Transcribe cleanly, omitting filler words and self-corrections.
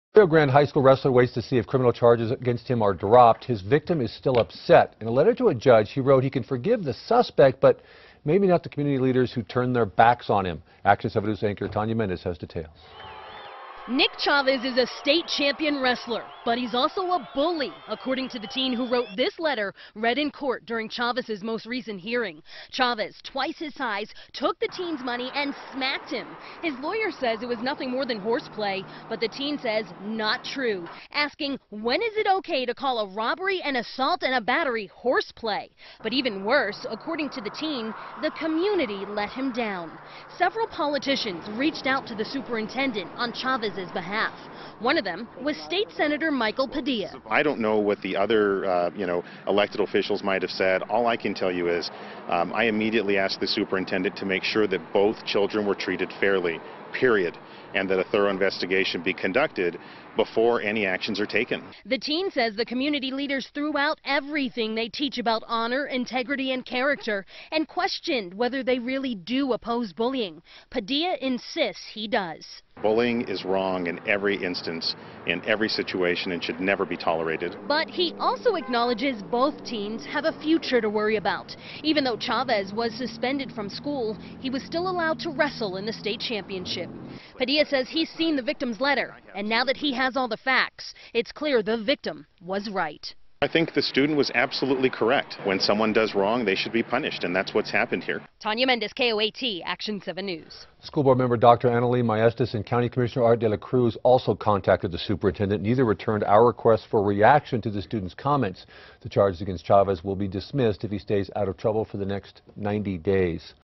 Rio Grande high school wrestler waits to see if criminal charges against him are dropped. His victim is still upset. In a letter to a judge, he wrote he can forgive the suspect, but maybe not the community leaders who turned their backs on him. Action 7 News anchor Tanya Mendez has details. Nick Chavez is a state champion wrestler, but he's also a bully, according to the teen who wrote this letter read in court during Chavez's most recent hearing. Chavez, twice his size, took the teen's money and smacked him. His lawyer says it was nothing more than horseplay, but the teen says not true, asking when is it okay to call a robbery, an assault, and a battery horseplay? But even worse, according to the teen, the community let him down. Several politicians reached out to the superintendent on Chavez's behalf. One of them was State Senator Michael Padilla. I don't know what the other, elected officials might have said. All I can tell you is I immediately asked the superintendent to make sure that both children were treated fairly, period, and that a thorough investigation be conducted before any actions are taken. The teen says the community leaders threw out everything they teach about honor, integrity, and character and questioned whether they really do oppose bullying. Padilla insists he does. Bullying is wrong in every instance, in every situation, and should never be tolerated. But he also acknowledges both teens have a future to worry about. Even though Chavez was suspended from school, he was still allowed to wrestle in the state championship. Padilla says he's seen the victim's letter, and now that he has all the facts, it's clear the victim was right. I think the student was absolutely correct. When someone does wrong, they should be punished, and that's what's happened here. Tanya Mendez, KOAT, Action 7 News. School board member Dr. Annalee Maestas and County Commissioner Art de la Cruz also contacted the superintendent. Neither returned our request for reaction to the student's comments. The charges against Chavez will be dismissed if he stays out of trouble for the next 90 days.